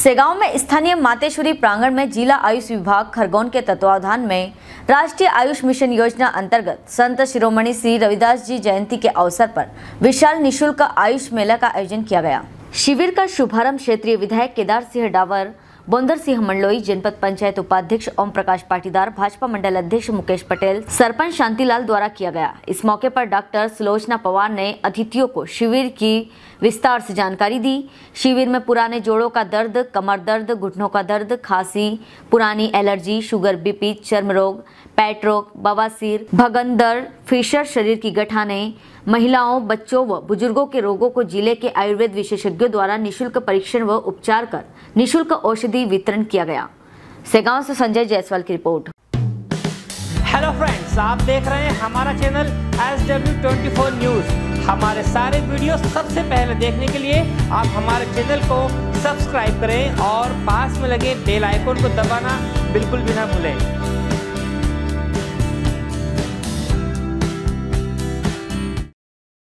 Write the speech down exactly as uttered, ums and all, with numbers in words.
सेगांव में स्थानीय मातेश्वरी प्रांगण में जिला आयुष विभाग खरगोन के तत्वावधान में राष्ट्रीय आयुष मिशन योजना अंतर्गत संत शिरोमणि श्री रविदास जी जयंती के अवसर पर विशाल निशुल्क आयुष मेला का आयोजन किया गया। शिविर का शुभारंभ क्षेत्रीय विधायक केदार सिंह डावर, बोंदर सिंह मंडलोई, जनपद पंचायत उपाध्यक्ष ओम प्रकाश पाटीदार, भाजपा मंडल अध्यक्ष मुकेश पटेल, सरपंच शांतिलाल द्वारा किया गया। इस मौके पर डॉक्टर सुलोचना पवार ने अतिथियों को शिविर की विस्तार से जानकारी दी। शिविर में पुराने जोड़ों का दर्द, कमर दर्द, घुटनों का दर्द, खांसी, पुरानी एलर्जी, शुगर, बीपी, चर्म रोग, पेट रोग, बवासीर, भगंदर, फिशर, शरीर की गठाने, महिलाओं, बच्चों व बुजुर्गों के रोगों को जिले के आयुर्वेद विशेषज्ञों द्वारा निशुल्क परीक्षण व उपचार कर निशुल्क औषधि वितरण किया गया। सेगांव से संजय जायसवाल की रिपोर्ट। हेलो फ्रेंड्स, आप देख रहे हैं हमारा channel S W twenty four news. हमारे सारे वीडियो सबसे पहले देखने के लिए आप हमारे चैनल को सब्सक्राइब करें और पास में लगे बेल आइकन को दबाना बिल्कुल भी ना भूलें।